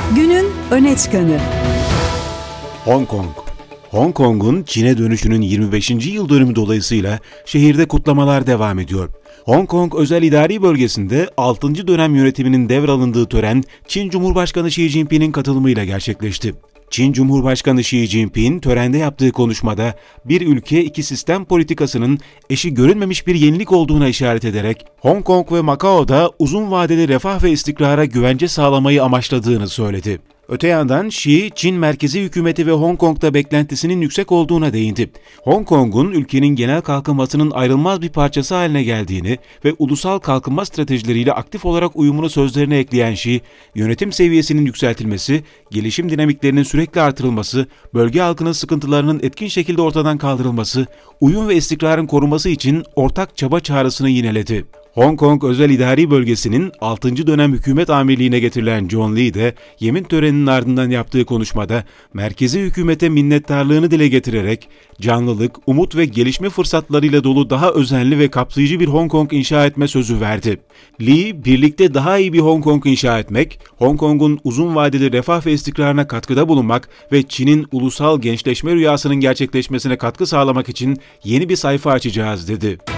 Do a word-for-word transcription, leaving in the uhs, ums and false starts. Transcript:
Günün öne çıkanı. Hong Kong. Hong Kong'un Çin'e dönüşünün yirmi beşinci yıl dönümü dolayısıyla şehirde kutlamalar devam ediyor. Hong Kong Özel İdari Bölgesi'nde altıncı dönem yönetiminin devralındığı tören Çin Cumhurbaşkanı Xi Jinping'in katılımıyla gerçekleşti. Çin Cumhurbaşkanı Xi Jinping törende yaptığı konuşmada bir ülke iki sistem politikasının eşi görünmemiş bir yenilik olduğuna işaret ederek Hong Kong ve Macao'da uzun vadeli refah ve istikrara güvence sağlamayı amaçladığını söyledi. Öte yandan Xi, Çin merkezi hükümeti ve Hong Kong'da beklentisinin yüksek olduğuna değindi. Hong Kong'un ülkenin genel kalkınmasının ayrılmaz bir parçası haline geldiğini ve ulusal kalkınma stratejileriyle aktif olarak uyumunu sözlerine ekleyen Xi, yönetim seviyesinin yükseltilmesi, gelişim dinamiklerinin sürekli artırılması, bölge halkının sıkıntılarının etkin şekilde ortadan kaldırılması, uyum ve istikrarın korunması için ortak çaba çağrısını yineledi. Hong Kong Özel İdari Bölgesi'nin altıncı dönem hükümet amirliğine getirilen John Lee de yemin töreninin ardından yaptığı konuşmada merkezi hükümete minnettarlığını dile getirerek canlılık, umut ve gelişme fırsatlarıyla dolu daha özenli ve kapsayıcı bir Hong Kong inşa etme sözü verdi. Lee, birlikte daha iyi bir Hong Kong inşa etmek, Hong Kong'un uzun vadeli refah ve istikrarına katkıda bulunmak ve Çin'in ulusal gençleşme rüyasının gerçekleşmesine katkı sağlamak için yeni bir sayfa açacağız dedi.